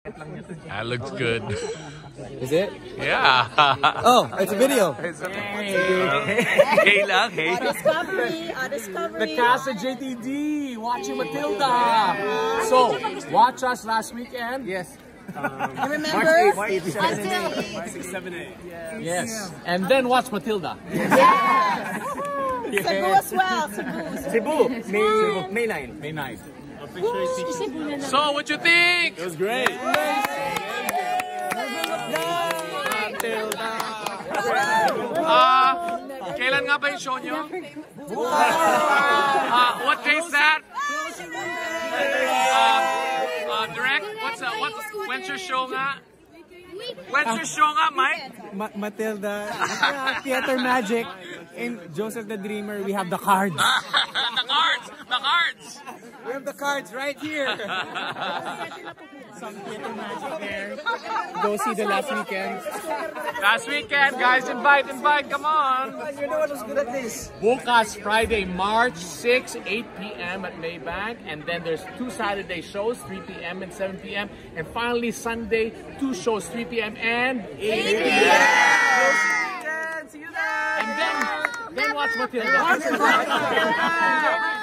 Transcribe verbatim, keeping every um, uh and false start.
That looks good. Is it? Yeah. Oh, it's a video. Hey lang, hey. A discovery, a discovery. The cast of J T D watching Matilda. So, watch us last weekend. Yes. Um, remember? March six, seven, eight. Yes. And then watch Matilda. Yes. yes. Cebu as well. Cebu. Cebu. May, May ninth. May ninth. So, what you think? It was great. Ah, uh, kailan nga ba yung show nyo? Uh, what day is that? Uh, uh, direct? What's uh, what's when's your show nga? When's your show nga, Mike? Ma Matilda, Theatre Magic, and Joseph the Dreamer. We have the cards. The cards, the cards. We have the cards right here. Some Theatre Magic there. Go see the last weekend. Last weekend, guys, invite, invite, come on. You know what was good at this? Bukas Friday, March sixth, eight P M at Maybank, and then there's two Saturday shows, three P M and seven P M, and finally Sunday, two shows, three P M and eight P M. See you then. And then, then watch Matilda.